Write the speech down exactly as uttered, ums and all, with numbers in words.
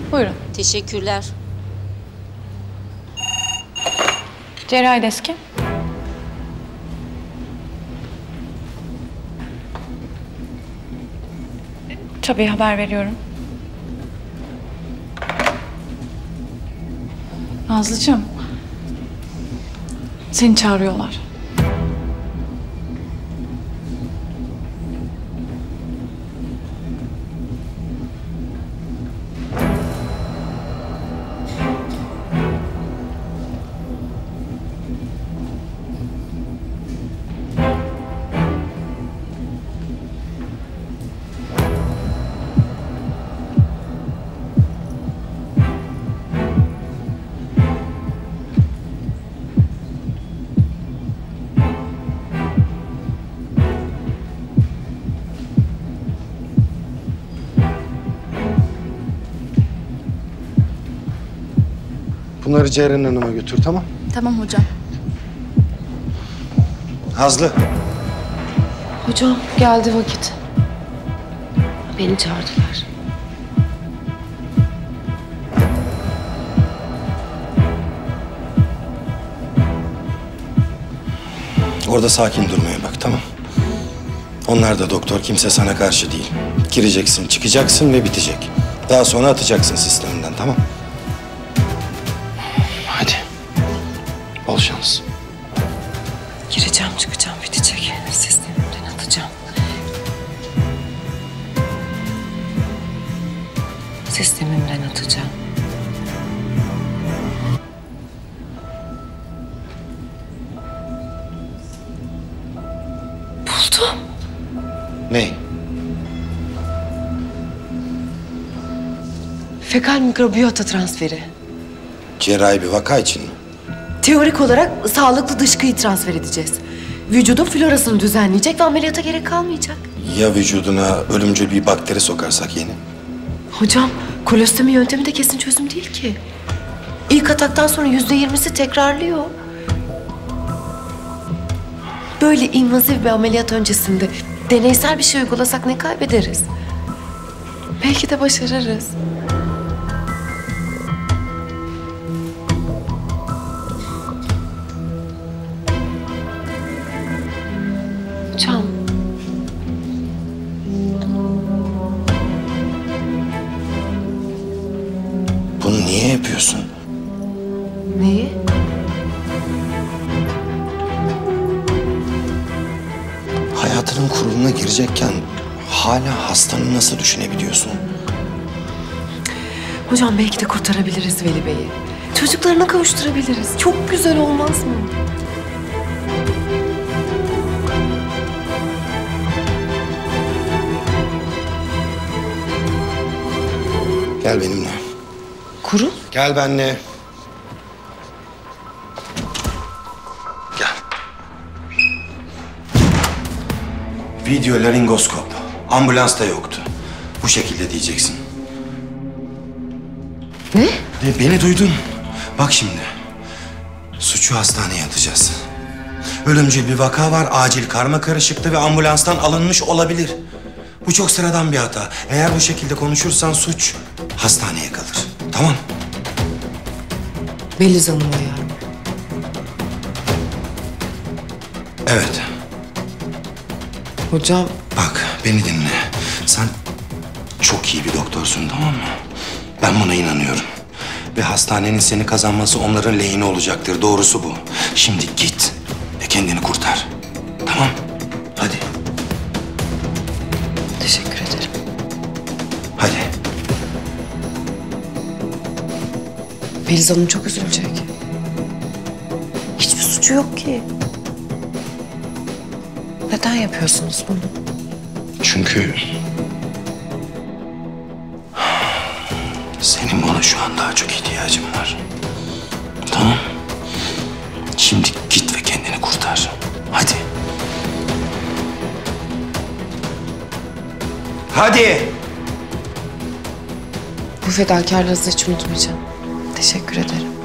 Buyurun. Teşekkürler. Cerrahi deski. Tabii haber veriyorum. Nazlıcığım. Seni çağırıyorlar. Bunları Ceren Hanım'a götür, tamam? Tamam hocam. Nazlı. Hocam geldi vakit. Beni çağırdılar. Orada sakin durmaya bak, tamam? Onlar da doktor, kimse sana karşı değil. Gireceksin, çıkacaksın ve bitecek. Daha sonra atacaksın sisteminden, tamam? Hadi. Bol şans. Gireceğim, çıkacağım, bitecek. Sistemimden atacağım. Sistemimden atacağım. Buldum. Ne? Fekal mikrobiyota transferi. Cerrahi bir vaka için mi? Teorik olarak sağlıklı dışkıyı transfer edeceğiz. Vücudun florasını düzenleyecek ve ameliyata gerek kalmayacak. Ya vücuduna ölümcül bir bakteri sokarsak yeni? Hocam, kolostomi yöntemi de kesin çözüm değil ki. İlk ataktan sonra yüzde yirmisi tekrarlıyor. Böyle invazif bir ameliyat öncesinde deneysel bir şey uygulasak ne kaybederiz? Belki de başarırız. Hocam. Bunu niye yapıyorsun? Neyi? Hayatının kuruluna girecekken hala hastanı nasıl düşünebiliyorsun? Hocam belki de kurtarabiliriz Veli Bey'i. Çocuklarına kavuşturabiliriz. Çok güzel olmaz mı? Gel benimle. Kurul? Gel benimle. Gel. Video laringoskop. Ambulans da yoktu. Bu şekilde diyeceksin. Ne? De, beni duydun. Bak şimdi. Suçu hastaneye atacağız. Ölümcül bir vaka var, acil karma karışıktı ve ambulanstan alınmış olabilir. Bu çok sıradan bir hata. Eğer bu şekilde konuşursan suç hastaneye kalır. Tamam. Beliz Hanım'a yani. Evet. Hocam. Bak beni dinle. Sen çok iyi bir doktorsun, tamam mı? Ben buna inanıyorum. Ve hastanenin seni kazanması onların lehine olacaktır. Doğrusu bu. Şimdi git ve kendini kurtar. Tamam. Hadi. Teşekkür ederim. Hadi. Beliz Hanım çok üzülecek. Hiçbir suçu yok ki. Neden yapıyorsunuz bunu? Çünkü senin bana şu an daha çok ihtiyacın var. Tamam. Şimdi git ve kendini kurtar. Hadi. Hadi. Bu fedakarlığınızı hiç unutmayacağım. Teşekkür ederim.